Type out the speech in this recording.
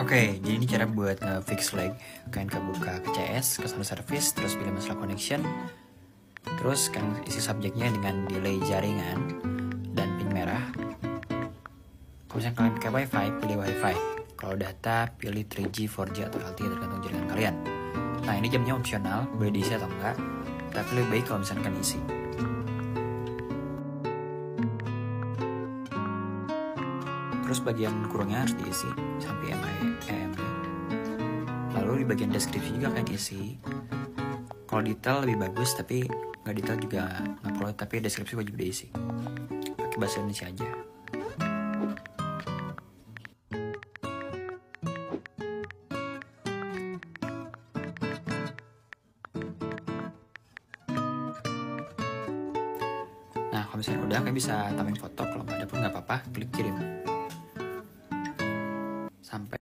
Oke, jadi ini cara buat fix lag. Kalian buka ke CS, ke sound service, terus pilih masalah connection. Terus kan isi subjeknya dengan delay jaringan dan ping merah. Kalau misalnya kalian pakai wifi, pilih wifi. Kalau data, pilih 3G, 4G, atau LTE tergantung jaringan kalian. Nah, ini jamnya opsional, boleh diisi atau enggak. Tapi lebih baik kalau misalnya kalian isi. Terus bagian kurungnya harus diisi sampai EMB. Lalu di bagian deskripsi juga kalian isi. Kalau detail lebih bagus, tapi nggak detail juga nggak perlu. Tapi deskripsi wajib diisi. Pakai bahasa Indonesia aja. Nah, kalau misalnya udah, kalian bisa tambahin foto. Kalau nggak ada pun nggak apa-apa, klik kirim. Sampai